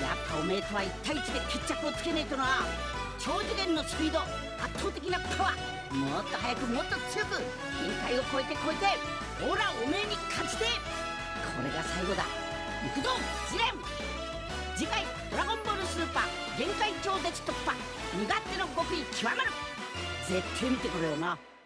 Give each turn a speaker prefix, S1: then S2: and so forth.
S1: やっぱおめえとは1対1で決着をつけねえとな。超次元のスピード、圧倒的なパワー、もっと速くもっと強く、限界を超えてほらおめえに勝ちてえ。これが最後だ。行くぞジレン。次回「ドラゴンボールスーパー限界超絶突破」、身勝手の極意極まる。絶対見てくれよな。